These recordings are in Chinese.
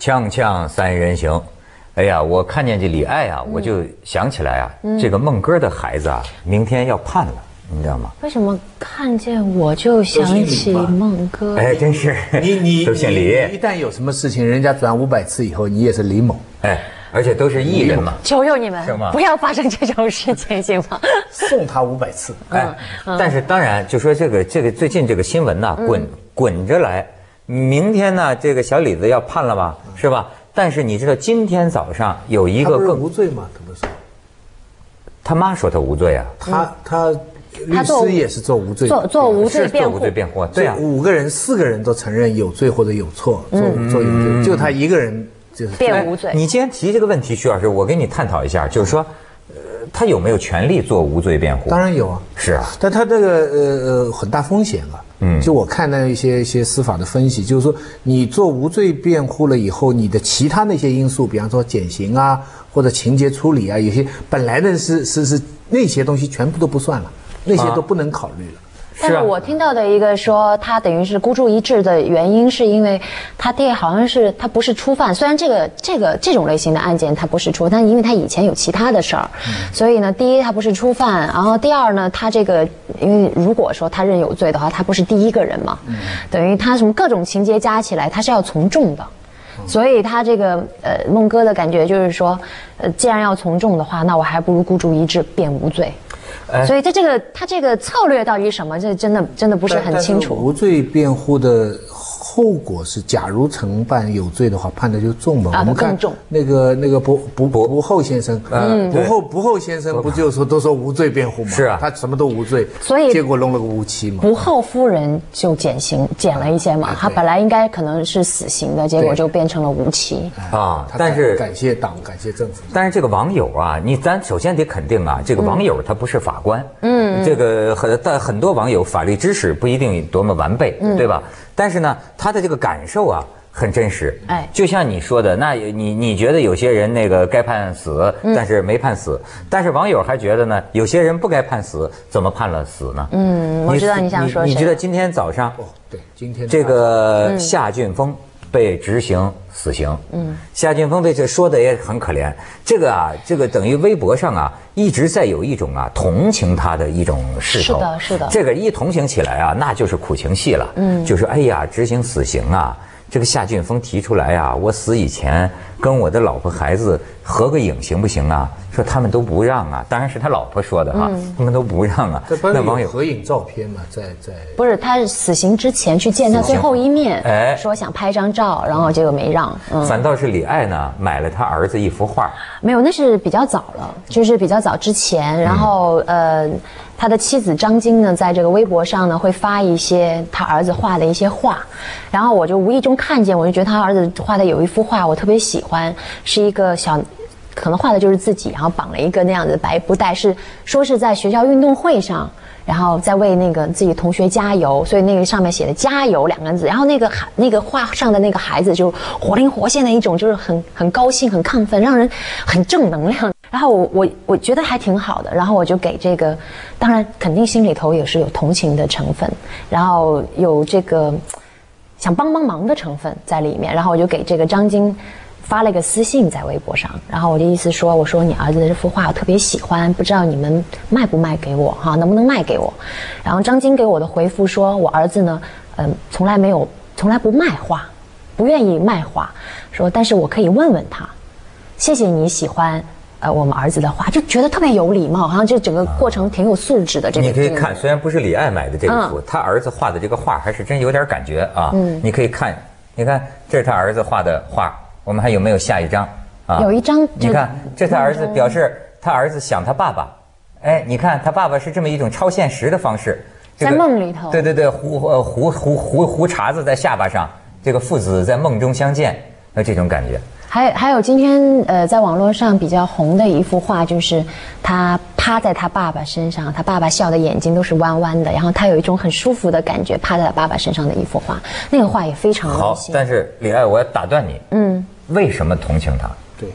锵锵三人行，哎呀，我看见这李艾啊，我就想起来啊，这个孟哥的孩子啊，明天要判了，你知道吗？ 为什么看见我就想起孟哥？ 哎，真是你都姓李。 一旦有什么事情，人家转500次以后，你也是李某。 哎，而且都是艺人嘛。 求求你们是吗不要发生这种事情，行吗？ 送他500次。 哎，但是当然就说这个最近这个新闻呐，滚着来。明天呢，这个小李子要判了吧，是吧？但是你知道，今天早上有一个他不是无罪吗？他不是， 他妈说他无罪啊， 他律师也是做无罪， 做无罪辩护， 做无罪辩护，对啊 ，5个人4个人都承认有罪或者有错，做有罪，就他一个人就是辩无罪。 你既然提这个问题，徐老师，我跟你探讨一下，就是说，他有没有权利做无罪辩护？ 当然有啊， 是啊， 但他这个很大风险啊。就我看到一些司法的分析，就是说你做无罪辩护了以后，你的其他那些因素，比方说减刑啊，或者情节处理啊，有些本来的是那些东西全部都不算了，那些都不能考虑了。 但是我听到的一个说，他等于是孤注一掷的原因，是因为他爹好像是他不是初犯，虽然这种类型的案件他不是初犯，但因为他以前有其他的事儿，所以呢，第一他不是初犯，然后第二呢，他这个因为如果说他认有罪的话，他不是第一个人嘛，等于他什么各种情节加起来，他是要从重的。所以他这个孟哥的感觉就是说，既然要从重的话，那我还不如孤注一掷辩无罪。所以他这个策略到底是什么？这真的不是很清楚。 无罪辩护的后果是，假如承办有罪的话，判的就重嘛。我们看那个不后先生，不后先生不就说都说无罪辩护吗？ 是啊， 他什么都无罪， 所以结果弄了个无期嘛。 不后夫人就减了一些嘛，他本来应该可能是死刑的，结果就变成了无期啊。但是感谢党，感谢政府。 但是这个网友啊，咱首先得肯定啊，这个网友他不是法官，这个很多网友法律知识不一定多么完备，对吧？但是呢，他的这个感受啊很真实，哎，就像你说的，那你觉得有些人那个该判死，但是没判死，但是网友还觉得呢，有些人不该判死，怎么判了死呢？ 我知道你想说谁。 你知道今天早上， 对，今天这个夏俊峰被执行死刑，夏俊峰被这说的也很可怜，这个等于微博上啊一直在有一种同情他的一种势头， 是的， 这个一同情起来啊，那就是苦情戏了，就是哎呀，执行死刑啊，这个夏俊峰提出来啊，我死以前跟我的老婆孩子合个影行不行啊？说他们都不让啊，当然是他老婆说的哈，他们都不让啊。 那网友合影照片嘛，在不是他死刑之前去见他最后一面，哎，说想拍张照，然后结果没让。 反倒是李艾呢买了他儿子一幅画， 没有，那是比较早了，就是比较早之前，然后他的妻子张晶呢，在这个微博上呢会发一些他儿子画的一些画，然后我就无意中看见，我就觉得他儿子画的有一幅画我特别喜欢，是一个可能画的就是自己，然后绑了一个那样的白布带，说是在学校运动会上，然后在为那个自己同学加油，所以那个上面写的加油2个字，然后那个画上的那个孩子就活灵活现的一种，就是很高兴很亢奋，让人很正能量。然后我觉得还挺好的，然后我就给这个，当然肯定心里头也是有同情的成分，然后有这个想帮忙的成分在里面，然后我就给这个张晶发了一个私信在微博上，然后我的意思说，我说你儿子的这幅画我特别喜欢，不知道你们卖不卖给我哈，能不能卖给我？然后张晶给我的回复说，我儿子呢，从来不卖画，不愿意卖画，说但是我可以问问他，谢谢你喜欢我们儿子的画，就觉得特别有礼貌，好像就整个过程挺有素质的。这个你可以看，虽然不是李艾买的这个幅，他儿子画的这个画还是真有点感觉啊。你可以看，你看这是他儿子画的画。我们还有没有下一张啊？ 有一张， 你看，这他儿子表示他儿子想他爸爸。哎，你看他爸爸是这么一种超现实的方式， 在梦里头。 对，胡茬子在下巴上，这个父子在梦中相见，这种感觉。 还有今天在网络上比较红的一幅画，就是他趴在他爸爸身上，他爸爸笑的眼睛都是弯弯的，然后他有一种很舒服的感觉，趴在他爸爸身上的一幅画，那个画也非常温馨。 好，但是李艾，我要打断你，为什么同情他？ 对，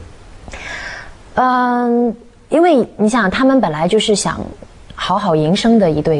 因为你想，他们本来就是想好好营生的一对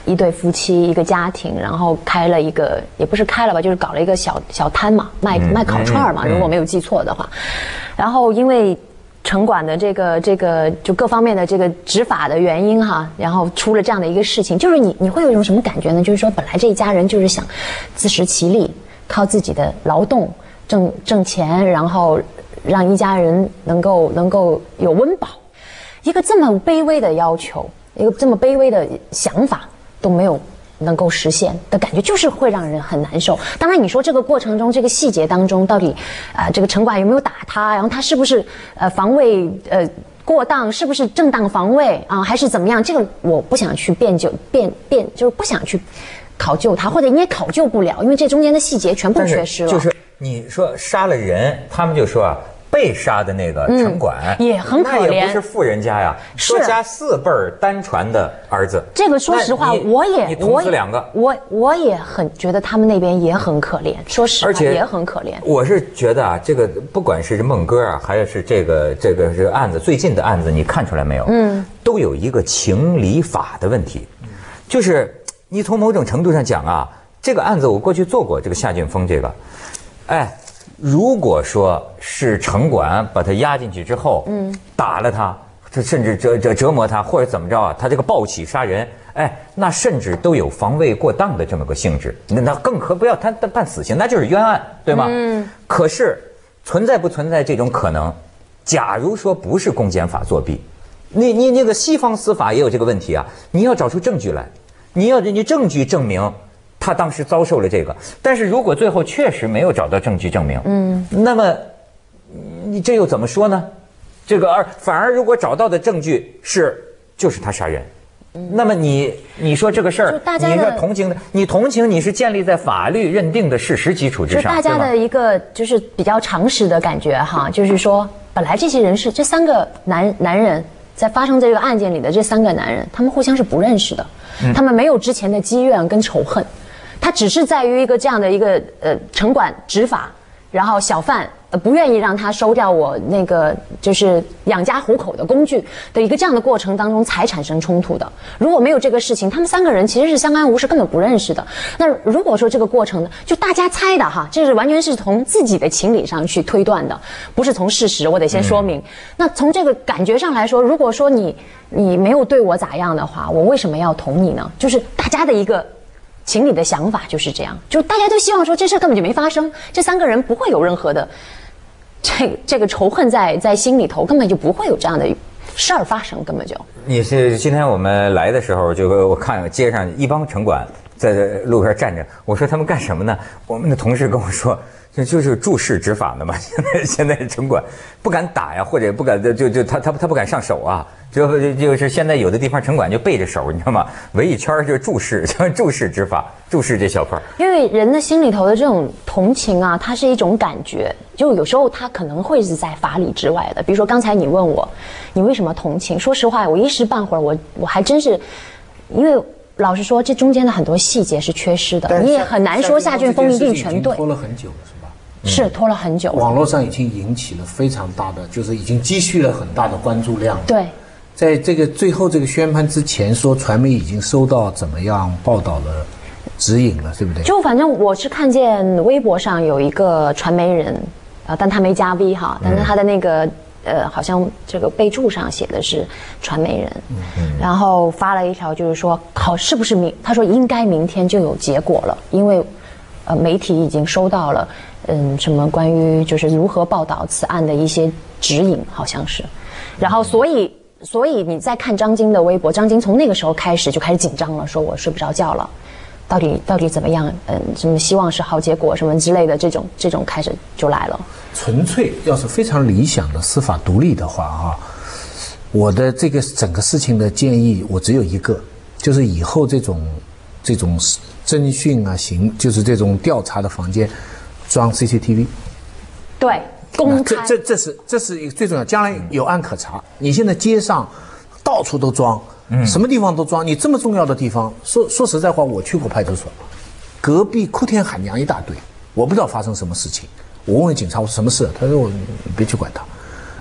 一对夫妻一个家庭，然后开了一个也不是开了吧，就是搞了一个小摊嘛，卖烤串嘛，如果没有记错的话。然后因为城管的这个就各方面的这个执法的原因哈，然后出了这样的一个事情，就是你会有一种什么感觉呢？就是说本来这一家人就是想自食其力，靠自己的劳动挣钱，然后让一家人能够有温饱，一个这么卑微的要求，一个这么卑微的想法都没有能够实现的感觉，就是会让人很难受。当然你说这个过程中这个细节当中到底这个城管有没有打他，然后他是不是防卫过当，是不是正当防卫啊，还是怎么样，这个我不想去就是不想去考究他，或者你也考究不了，因为这中间的细节全部缺失了。 就是你说杀了人，他们就说啊，被杀的那个城管也很可怜， 那也不是富人家呀，说家4辈儿单传的儿子。 这个说实话，你捅死2个， 我也很觉得他们那边也很可怜，说实话也很可怜。 我是觉得啊，这个不管是孟哥啊，还是这个案子，最近的案子，你看出来没有？都有一个情理法的问题，就是你从某种程度上讲啊，这个案子我过去做过，这个夏俊峰这个，哎。如果说是城管把他押进去之后，打了他，甚至折磨他，或者怎么着啊，他这个暴起杀人，哎，那甚至都有防卫过当的这么个性质，那更不要他判死刑，那就是冤案，对吗？可是存在不存在这种可能？假如说不是公检法作弊，你那个西方司法也有这个问题啊，你要找出证据来，你证据证明。他当时遭受了这个，但是如果最后确实没有找到证据证明，那么你这又怎么说呢？这个反而如果找到的证据就是他杀人，那么你说这个事儿，你说同情的，你同情你是建立在法律认定的事实基础之上， 大家的一个就是比较常识的感觉哈，就是说本来这些人是这3个男人。在发生这个案件里的这3个男人，他们互相是不认识的，他们没有之前的积怨跟仇恨，他只是在于一个这样的一个城管执法，然后小贩不愿意让他收掉我那个就是养家糊口的工具的一个这样的过程当中才产生冲突的。如果没有这个事情，他们3个人其实是相安无事，根本不认识的。那如果说这个过程呢，就大家猜的哈，这是完全是从自己的情理上去推断的，不是从事实。我得先说明。那从这个感觉上来说，如果说你没有对我咋样的话，我为什么要捅你呢？就是大家的一个情理的想法就是这样，就大家都希望说这事根本就没发生，这3个人不会有任何的这个仇恨在心里头，根本就不会有这样的事儿发生，根本就。你是今天我们来的时候，就我看街上一帮城管在路上站着，我说他们干什么呢？我们的同事跟我说，这就是注视执法的嘛。现在城管不敢打呀，或者不敢他不敢上手啊。就是现在有的地方城管就背着手，你知道吗？围一圈就是注视执法，注视这小块。因为人的心里头的这种同情啊，它是一种感觉，就有时候它可能会是在法理之外的。比如说刚才你问我，你为什么同情？说实话，我一时半会儿我还真是，因为老实说，这中间的很多细节是缺失的，你也很难说夏俊峰一定全对。 拖了很久了，是吧？ 是拖了很久。 网络上已经引起了非常大的，就是已经积蓄了很大的关注量。 对。 在这个最后这个宣判之前，说传媒已经收到怎么样报道的指引了，对不对？就反正我是看见微博上有一个传媒人，但他没加 V 哈，但是他的那个好像这个备注上写的是传媒人，然后发了一条就是说是不是他说应该明天就有结果了，因为媒体已经收到了什么关于就是如何报道此案的一些指引，好像是，然后所以你再看张晶的微博，张晶从那个时候开始就开始紧张了，说我睡不着觉了，到底怎么样？什么希望是好结果什么之类的，这种开始就来了。 纯粹要是非常理想的司法独立的话啊，我的这个整个事情的建议我只有一个，就是以后这种侦讯啊就是这种调查的房间装 CCTV。 对。公开， 这是一个最重要，将来有案可查。你现在街上到处都装，什么地方都装。你这么重要的地方，说实在话，我去过派出所，隔壁哭天喊娘一大堆，我不知道发生什么事情。我问警察我说什么事，他说你别去管他。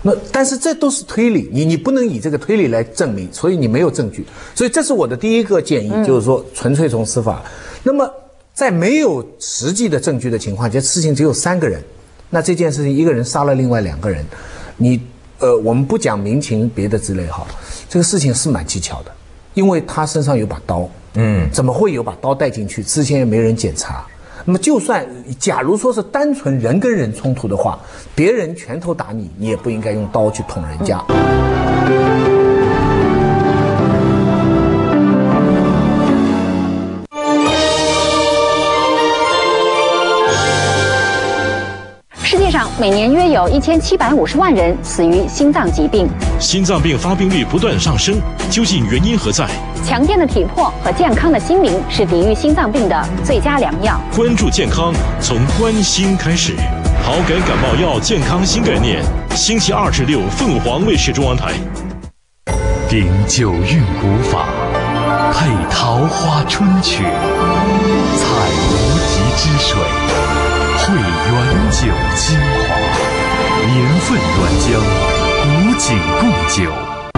但是这都是推理，你不能以这个推理来证明，所以你没有证据。所以这是我的第一个建议，就是说纯粹从司法。那么在没有实际的证据的情况下，事情只有3个人，那这件事情一个人杀了另外2个人，我们不讲民情别的之类哈，这个事情是蛮蹊跷的，因为他身上有把刀，怎么会有把刀带进去？之前也没人检查。那么就算假如说是单纯人跟人冲突的话，别人拳头打你，你也不应该用刀去捅人家。 世界上每年约有1750万人死于心脏疾病。 心脏病发病率不断上升，究竟原因何在？ 强健的体魄和健康的心灵是抵御心脏病的最佳良药。 关注健康，从关心开始。好感感冒药健康新概念，星期2至6，凤凰卫视中央台。 顶九韵古法，配桃花春曲，采无极之水，汇原酒精华，年份原浆，古井贡酒。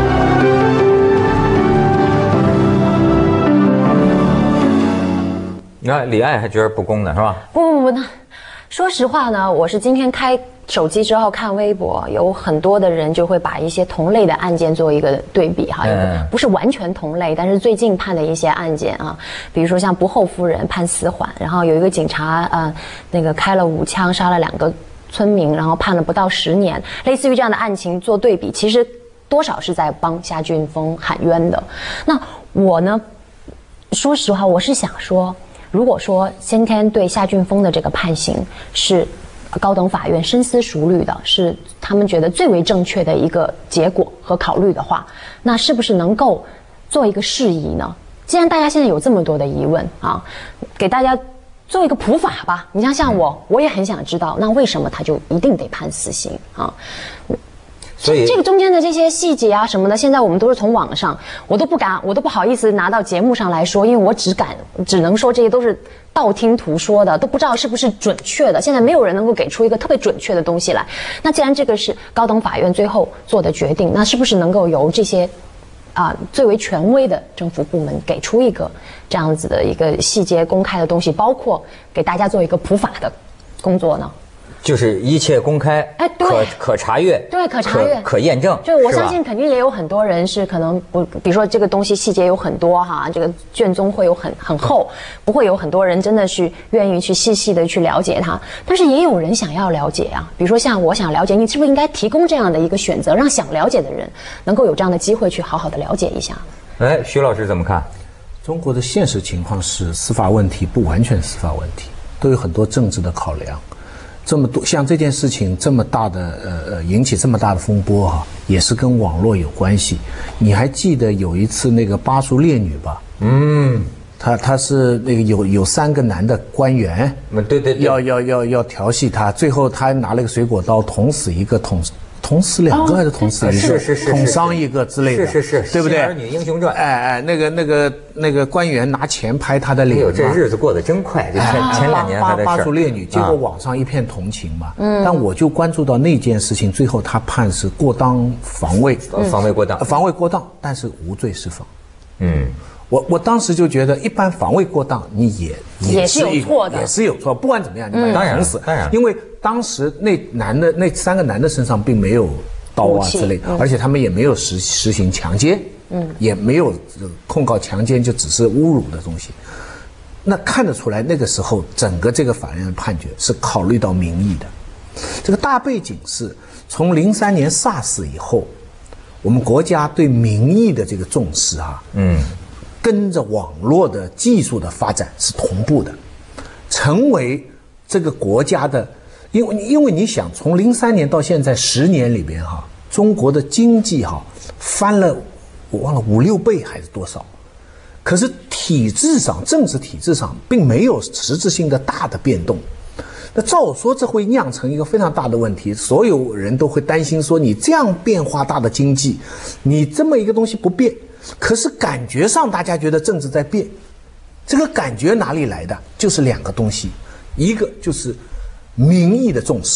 你看李艾还觉得不公呢，是吧？ 不，那说实话呢，我是今天开手机之后看微博，有很多的人就会把一些同类的案件做一个对比哈，不是完全同类，但是最近判的一些案件啊，比如说像不后夫人判死缓，然后有一个警察那个开了5枪杀了2个村民，然后判了不到10年，类似于这样的案情做对比，其实多少是在帮夏俊峰喊冤的。那我呢，说实话，我是想说，如果说今天对夏俊峰的这个判刑是高等法院深思熟虑的，是他们觉得最为正确的一个结果和考虑的话，那是不是能够做一个释疑呢？既然大家现在有这么多的疑问啊，给大家做一个普法吧。你像我也很想知道，那为什么他就一定得判死刑啊？所以这个中间的这些细节啊什么的，现在我们都是从网上，我都不好意思拿到节目上来说，因为我只能说这些都是道听途说的，都不知道是不是准确的。现在没有人能够给出一个特别准确的东西来。那既然这个是高等法院最后做的决定，那是不是能够由这些最为权威的政府部门给出一个这样子的一个细节公开的东西，包括给大家做一个普法的工作呢？ 就是一切公开，对，可查阅， 对，可查阅， 可验证。 就我相信，肯定也有很多人是可能不，比如说这个东西细节有很多哈，这个卷宗会有很厚，不会有很多人真的是愿意去细细的去了解它。但是也有人想要了解啊，比如说像我想了解，你是不是应该提供这样的一个选择，让想了解的人能够有这样的机会去好好的了解一下？ 徐老师怎么看？ 中国的现实情况是，司法问题不完全司法问题，都有很多政治的考量。这么多像这件事情这么大的引起这么大的风波哈，也是跟网络有关系。你还记得有一次那个巴蜀烈女吧？他是那个有3个男的官员， 对， 要调戏他，最后他拿了个水果刀捅死一个，捅死2个还是捅死一个？ 是捅伤一个之类的， 是， 对不对？ 儿女英雄传。 那个官员拿钱拍他的脸。哎呦，这日子过得真快！前2年还在巴蜀烈女，结果网上一片同情嘛。但我就关注到那件事情，最后他判是过当防卫， 防卫过当， 但是无罪释放。我当时就觉得，一般防卫过当，你也是有错的，也是有错。不管怎么样，你把他捅死， 当然， 因为当时那3个男的身上并没有刀啊之类，而且他们也没有实行强奸，也没有控告强奸，就只是侮辱的东西。那看得出来，那个时候整个这个法院的判决是考虑到民意的。这个大背景是从03年 SARS 以后，我们国家对民意的这个重视跟着网络的技术的发展是同步的，成为这个国家的，因为你想，从03年到现在10年里边中国的经济翻了，我忘了5-6倍还是多少，可是政治体制上并没有实质性的大的变动。那照说这会酿成一个非常大的问题，所有人都会担心说，你这样变化大的经济，你这么一个东西不变，可是感觉上大家觉得政治在变，这个感觉哪里来的？就是2个东西，一个就是民意的重视，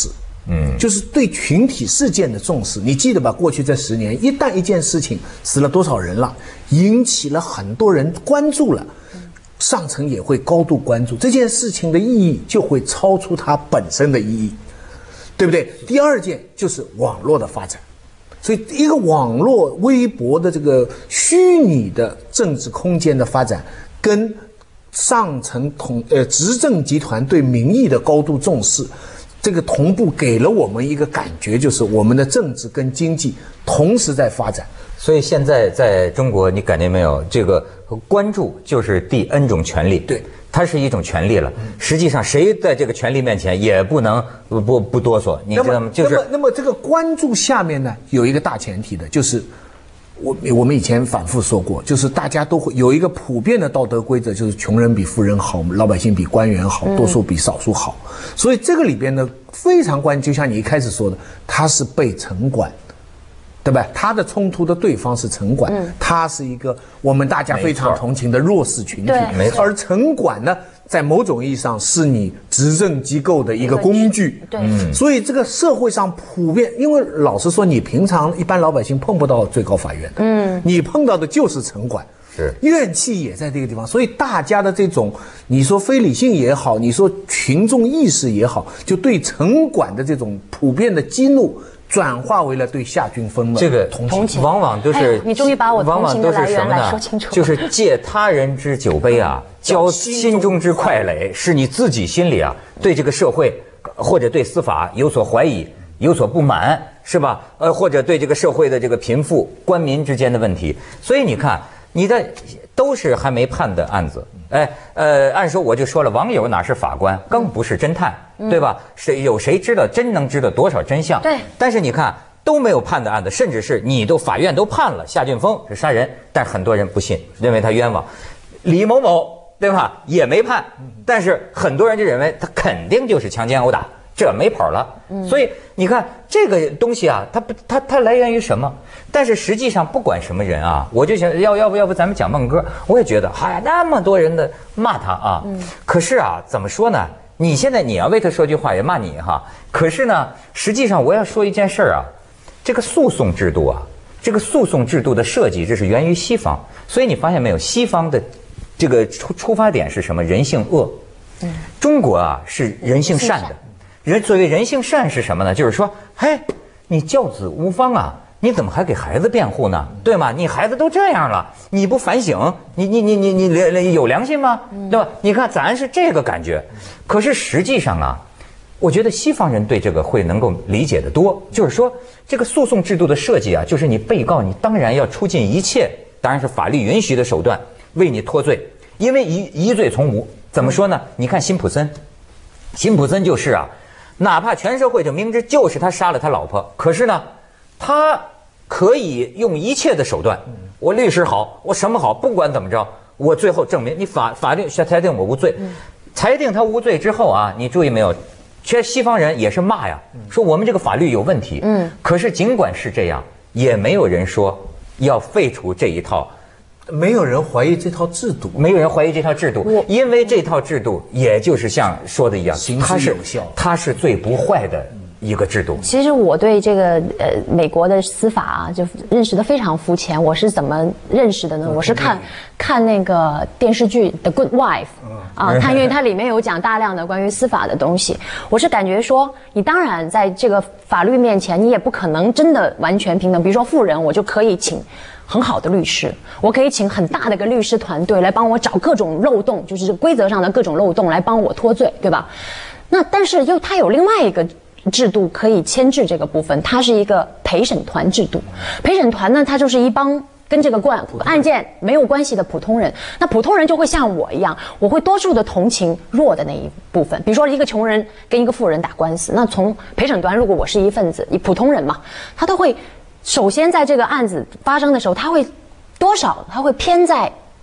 就是对群体事件的重视。你记得吧？过去这10年，一旦一件事情死了多少人了，引起了很多人关注了，上层也会高度关注这件事情的意义，就会超出它本身的意义，对不对？第二件就是网络的发展。所以，一个网络微博的这个虚拟的政治空间的发展，跟上层执政集团对民意的高度重视，这个同步给了我们一个感觉，就是我们的政治跟经济同时在发展。 所以现在在中国，你感觉没有？这个关注就是第 N 种权利， 对， 它是一种权利了。实际上，谁在这个权利面前也不能不哆嗦，你知道吗？就是那么这个关注下面呢，有一个大前提的，就是我们以前反复说过，就是大家都会有一个普遍的道德规则，就是穷人比富人好，老百姓比官员好，多数比少数好。所以这个里边呢，非常关键，就像你一开始说的，它是被城管。对吧？他的冲突的对方是城管，他是一个我们大家非常同情的弱势群体， 没错。 而城管呢，在某种意义上是你执政机构的一个工具， 对。 所以这个社会上普遍，因为老实说，你平常一般老百姓碰不到最高法院的，你碰到的就是城管， 是怨气也在这个地方，所以大家的这种你说非理性也好，你说群众意识也好，就对城管的这种普遍的激怒。转化为了对夏俊峰的这个同情， 往往都是你终于把我同情的来源来说清楚。 就是借他人之酒杯啊，浇心中之快垒，是你自己心里啊对这个社会或者对司法有所怀疑、有所不满，是吧？或者对这个社会的这个贫富、官民之间的问题。所以你看，你的都是还没判的案子。按说我就说了，网友哪是法官，更不是侦探，对吧？谁知道真能知道多少真相？ 对。 但是你看都没有判的案子，甚至是法院都判了夏俊峰是杀人，但很多人不信，认为他冤枉。李某某对吧也没判，但是很多人就认为他肯定就是强奸殴打，这没跑了。所以你看这个东西啊，它来源于什么？但是实际上不管什么人啊，我就想要不咱们讲孟哥，我也觉得哎呀那么多人的骂他啊，可是啊怎么说呢？你现在你要为他说句话也骂你哈，可是呢实际上我要说一件事啊，这个诉讼制度啊，这个诉讼制度的设计这是源于西方，所以你发现没有，西方的这个出发点是什么？人性恶，中国啊是人性善的。所谓人性善是什么呢？就是说，嘿，你教子无方啊，你怎么还给孩子辩护呢？对吗？你孩子都这样了，你不反省，你有良心吗？对吧？你看咱是这个感觉，可是实际上啊，我觉得西方人对这个会能够理解得多。就是说，这个诉讼制度的设计啊，就是你被告你当然要出尽一切，当然是法律允许的手段为你脱罪，因为疑罪从无。怎么说呢？你看辛普森就是啊。哪怕全社会就明知就是他杀了他老婆，可是呢，他可以用一切的手段，我律师好，我什么好，不管怎么着，我最后证明你法律裁定我无罪，裁定他无罪之后啊，你注意没有？其实西方人也是骂呀，说我们这个法律有问题。可是尽管是这样，也没有人说要废除这一套。 没有人怀疑这套制度， 因为这套制度也就是像说的一样， 行之有效， 它是最不坏的一个制度。 其实我对这个美国的司法啊，就认识的非常肤浅。我是怎么认识的呢？我是看那个电视剧《The Good Wife》啊，因为它里面有讲大量的关于司法的东西。我是感觉说，你当然在这个法律面前，你也不可能真的完全平等。比如说富人，我就可以请很好的律师，我可以请很大的一个律师团队来帮我找各种漏洞，就是规则上的各种漏洞来帮我脱罪，对吧？那但是它有另外一个制度可以牵制这个部分，它是一个陪审团制度。陪审团呢，它就是一帮跟这个案件没有关系的普通人，那普通人就会像我一样，我会多数的同情弱的那一部分。比如说一个穷人跟一个富人打官司，那从陪审团，如果我是一份子，普通人嘛，他都会首先在这个案子发生的时候，他会偏在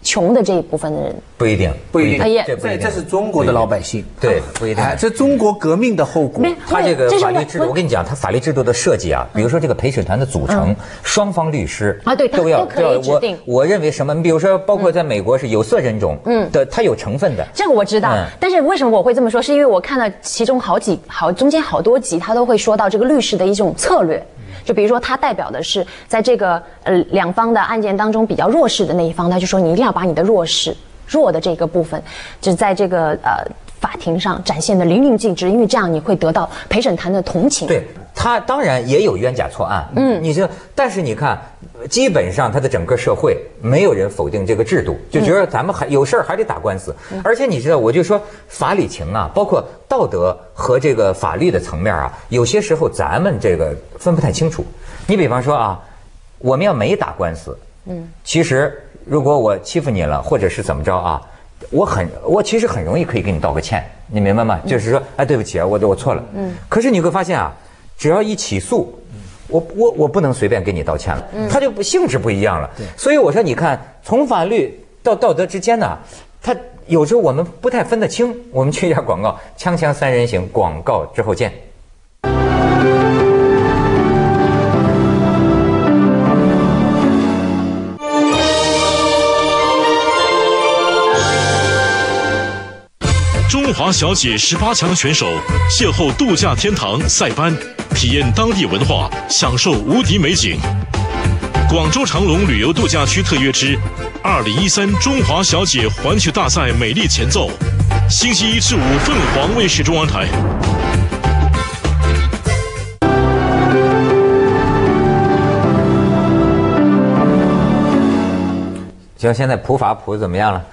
穷的这一部分的人。 不一定， 不一定，这是中国的老百姓， 对，不一定。 这中国革命的后果。 他这个法律制度，我跟你讲，他法律制度的设计啊，比如说这个陪审团的组成，双方律师啊，对，都可以指定。 我认为什么？你比如说，包括在美国是有色人种的，它有成分的。 这个我知道，但是为什么我会这么说？是因为我看了其中中间好多集，他都会说到这个律师的一种策略。就比如说，他代表的是在这个两方的案件当中比较弱势的那一方，他就说你一定要把你的弱的这个部分，就在这个法庭上展现的淋漓尽致，因为这样你会得到陪审团的同情。 对，他当然也有冤假错案，你这，但是你看，基本上他的整个社会没有人否定这个制度，就觉得咱们还有事儿还得打官司。而且你知道，我就说法理情啊，包括道德和这个法律的层面啊，有些时候咱们这个分不太清楚。你比方说啊，我们要没打官司，其实如果我欺负你了，或者是怎么着啊，我其实很容易可以给你道个歉，你明白吗？就是说，哎，对不起啊，我错了。可是你会发现啊，只要一起诉，我不能随便给你道歉了，它就性质不一样了。所以我说，你看，从法律到道德之间呢，它有时候我们不太分得清。我们去一下广告，锵锵三人行，广告之后见。 中华小姐18强选手邂逅度假天堂塞班，体验当地文化，享受无敌美景。广州长隆旅游度假区特约之2013中华小姐环球大赛美丽前奏，星期1至5凤凰卫视中央台。 行，现在普法普怎么样了？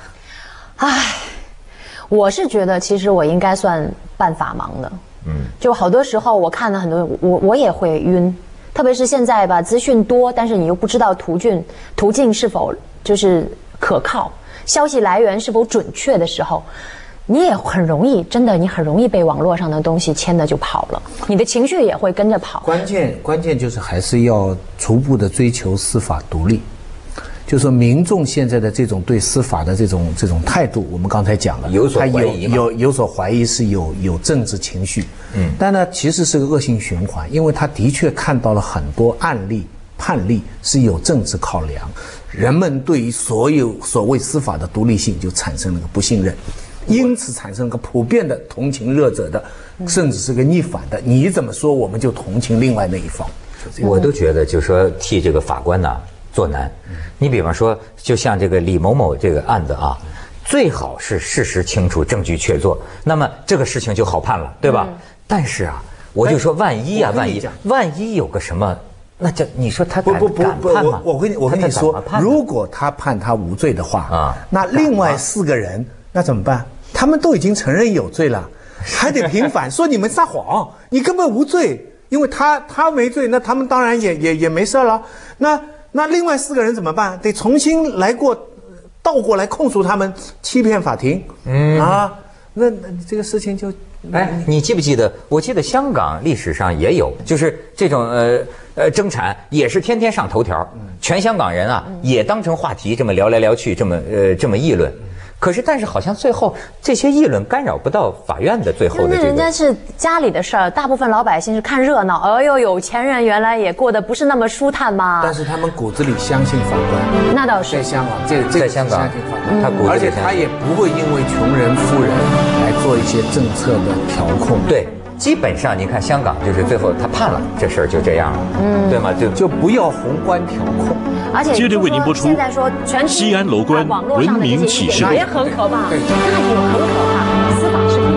我是觉得，其实我应该算半法盲的。就好多时候我看了很多，我也会晕，特别是现在吧，资讯多，但是你又不知道途径是否就是可靠，消息来源是否准确的时候，你也很容易，真的，你很容易被网络上的东西牵着就跑了，你的情绪也会跟着跑。 关键就是还是要逐步的追求司法独立。就是说，民众现在的这种对司法的这种态度，我们刚才讲了， 有所怀疑， 有所怀疑，是有政治情绪，但呢，其实是个恶性循环，因为他的确看到了很多案例判例是有政治考量，人们对于所谓司法的独立性就产生了个不信任，因此产生了个普遍的同情弱者的，甚至是个逆反的，你怎么说我们就同情另外那一方。 我都觉得就是说替这个法官呐做难。你比方说，就像这个李某某这个案子啊，最好是事实清楚、证据确凿，那么这个事情就好判了，对吧？但是啊，我就说万一有个什么，那叫你说他敢判吗？ 我跟你说，如果他判他无罪的话那另外4个人那怎么办？他们都已经承认有罪了，还得平反，说你们撒谎，你根本无罪，因为他没罪，那他们当然也没事了。那另外4个人怎么办？得重新倒过来控诉他们欺骗法庭。那这个事情就， 你记不记得？我记得香港历史上也有，就是这种争产也是天天上头条，全香港人啊也当成话题这么聊来聊去，这么议论。可是，但是好像最后这些议论干扰不到法院的最后的这个。 人家是家里的事儿，大部分老百姓是看热闹。哎呦，有钱人原来也过得不是那么舒坦嘛。 但是他们骨子里相信法官。 那倒是。 在香港， 在香港，他骨子里， 而且他也不会因为穷人富人来做一些政策的调控。 对。基本上，你看香港就是最后他判了，这事儿就这样了，对吗？就不要宏观调控。 而且接着为您播出现在说全西安楼观文明启示录也很可怕，那也很可怕，司法是。